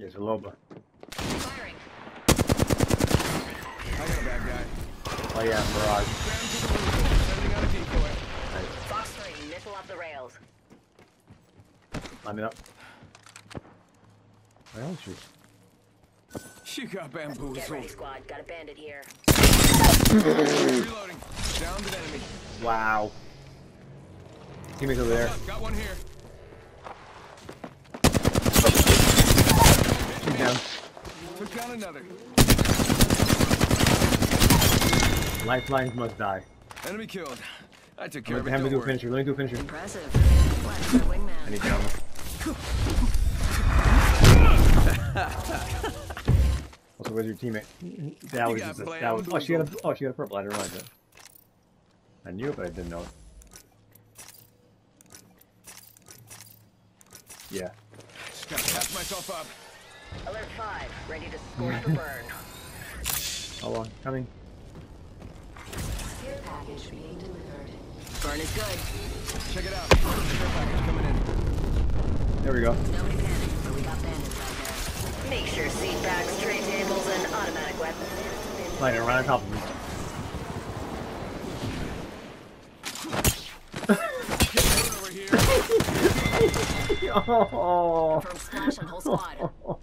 There's a Loba. Firing. I got a bad guy. Oh yeah, Mirage. Sending out a decoy. Nice. Fox 3, missile off the rails. Lining up. Where else you? You got Get ready, bamboozled. squad. Got a bandit here. Reloading. Downed an enemy. Wow. Teammates over there. Got one here. Shoot down. Took down another. Lifelines must die. Enemy killed. I took care of it. Let me Don't do a worry. finisher. Let me do a finisher. Impressive. Flex the wingman. I need down. Also, where's your teammate? That was just that was. Oh, she got a purple. I didn't realize that. I knew it, but I didn't know it. Yeah. Just gotta patch myself up. Alert 5. Ready to score for burn. Hold on, coming. Care package being delivered. Burn is good. Check it out. Care package coming in. There we go. Nobody panic, but we got bandits out there. Make sure seat backs, tray tables, and automatic weapons. Fine, right on top of me. Over here. Oh. Confirm splash on whole squad.